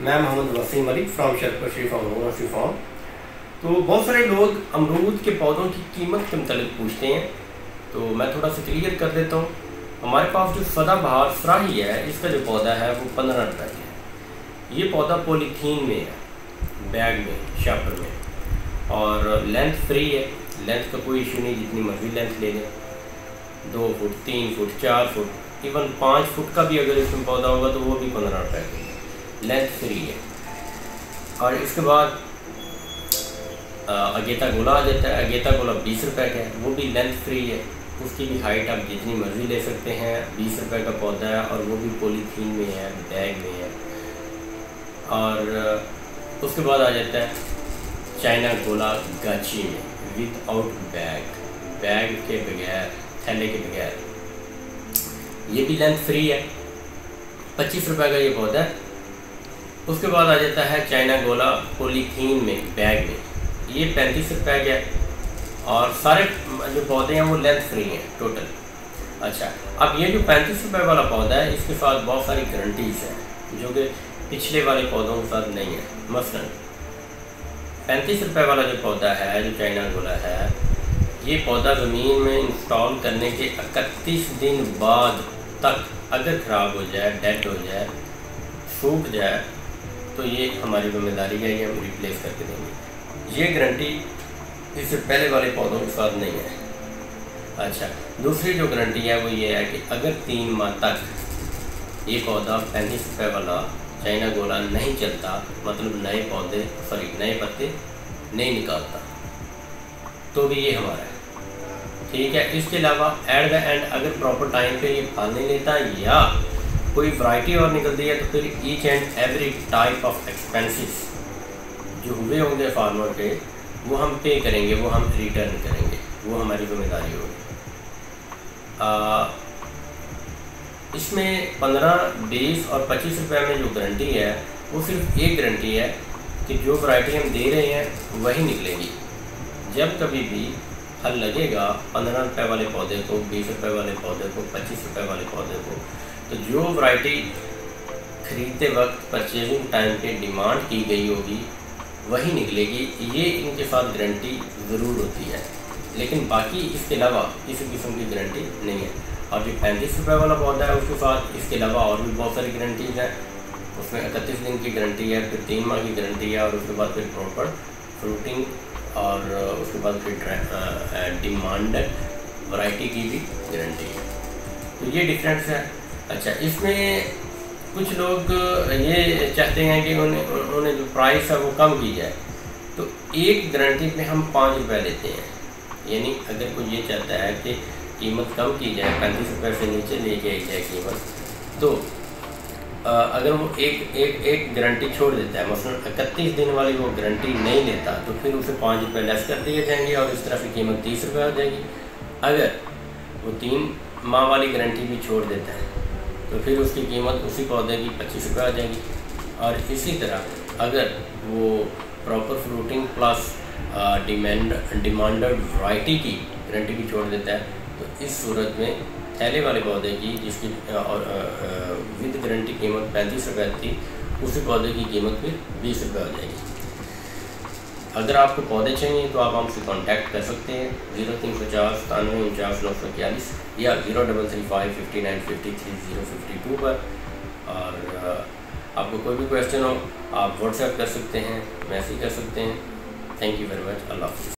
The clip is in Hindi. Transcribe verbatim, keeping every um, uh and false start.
मैं मोहम्मद वसीम अली फ्राम शरफ शरीफ फार्म। तो बहुत सारे लोग अमरूद के पौधों की कीमत के मतलब पूछते हैं, तो मैं थोड़ा सा क्लियर कर देता हूँ। हमारे पास जो सदाबहार सराही है, इसका जो पौधा है वो पंद्रह रुपये का है। ये पौधा पॉलीथीन में है, बैग में, शापर में, और लेंथ फ्री है। लेंथ का कोई इशू नहीं, जितनी मर्जी लेंथ ले लें, दो फुट तीन फुट चार फुट इवन पाँच फुट का भी अगर इसमें पौधा होगा तो वो भी पंद्रह रुपये का, लेंथ फ्री है। और इसके बाद अगेता गोला आ जाता है। अगेता गोला बीस रुपये का है, वो भी लेंथ फ्री है। उसकी भी हाइट आप जितनी मर्जी ले सकते हैं। बीस रुपये का पौधा है और वो भी पॉलीथीन में है, बैग में है। और उसके बाद आ जाता है चाइना गोला गाची में, विद आउट बैग, बैग के बगैर, थैले के बगैर। ये भी लेंथ फ्री है, पच्चीस रुपये का ये पौधा है। उसके बाद आ जाता है चाइना गोला पॉलीथीन में, बैग में, ये पैंतीस रुपये का है। और सारे जो पौधे हैं वो लेंथ फ्री हैं टोटल। अच्छा, अब ये जो पैंतीस रुपये वाला पौधा है, इसके साथ बहुत सारी गारंटीज़ हैं जो कि पिछले वाले पौधों के साथ नहीं है। मसलन पैंतीस रुपये वाला जो पौधा है, जो चाइना गोला है, ये पौधा ज़मीन में इंस्टॉल करने के इकतीस दिन बाद तक अगर ख़राब हो जाए, डेड हो जाए, सूख जाए, तो ये हमारी जिम्मेदारी है, ये हम रिप्लेस करके देंगे। ये गारंटी इससे पहले वाले पौधों के साथ नहीं है। अच्छा, दूसरी जो गारंटी है वो ये है कि अगर तीन माह तक ये पौधा पैंतीस रुपये वाला चाइना गोला नहीं चलता, मतलब नए पौधे सॉरी नए पत्ते नहीं निकालता, तो भी ये हमारा है। ठीक है। इसके अलावा एट द एंड अगर प्रॉपर टाइम पे ये फल नहीं लेता या कोई वैरायटी और निकलती है, तो फिर each and every type of expenses जो हुए होंगे फार्मर के, वो हम पे करेंगे, वो हम रिटर्न करेंगे, वो हमारी जिम्मेदारी होगी। इसमें पंद्रह, बीस और पच्चीस रुपये में जो गारंटी है, वो सिर्फ एक गारंटी है कि जो वैरायटी हम दे रहे हैं वही निकलेगी। जब कभी भी फल लगेगा पंद्रह रुपये वाले पौधे को, बीस रुपये वाले पौधे को, पच्चीस रुपये वाले पौधे को, तो जो वैरायटी खरीदते वक्त परचेजिंग टाइम पे डिमांड की गई होगी वही निकलेगी। ये इनके साथ गारंटी ज़रूर होती है, लेकिन बाकी इसके अलावा किसी किस्म की गारंटी नहीं है। और जो पैंतीस रुपये वाला पौधा है, उसके साथ इसके अलावा और भी बहुत सारी गारंटीज़ हैं। उसमें इकतीस दिन की गारंटी है, फिर तीन माह की गारंटी है, और उसके बाद फिर प्रॉपर फ्रूटिंग, और उसके बाद फिर डिमांडेड वैरायटी की भी गारंटी है। तो ये डिफरेंस है। अच्छा, इसमें कुछ लोग ये चाहते हैं कि उन्हें उन्हें जो प्राइस है वो कम की जाए, तो एक गारंटी पे हम पाँच रुपये लेते हैं। यानी अगर कोई ये चाहता है कि कीमत कम की जाए, पैंतीस रुपये से नीचे लेके आई जाए कीमत, तो आ, अगर वो एक एक एक गारंटी छोड़ देता है, मसलन इकतीस दिन वाली वो गारंटी नहीं लेता, तो फिर उसे पाँच रुपये लेस कर दिए जाएंगे और इस तरह की कीमत तीस रुपये हो जाएगी। अगर वो तीन माह वाली गारंटी भी छोड़ देता है, तो फिर उसकी कीमत उसी पौधे की पच्चीस रुपये आ जाएगी। और इसी तरह अगर वो proper fruiting plus demand demanded variety की गारंटी भी छोड़ देता है, तो इस सूरत में थैले वाले पौधे की, जिसकी और विद गारंटी कीमत पैंतीस रुपये थी, उसी पौधे की कीमत फिर बीस रुपये हो जाएगी। अगर आपको पौधे चाहिए तो आप हमसे कांटेक्ट कर सकते हैं जीरो तीन सौ चार सतानवे उनचास नौ सौ इक्यालीस या zero double three five fifty nine fifty three zero fifty two पर। और आपको कोई भी क्वेश्चन हो आप व्हाट्सएप कर सकते हैं, मैसेज कर सकते हैं। Thank you very much. अल्लाह हाफ़िज़।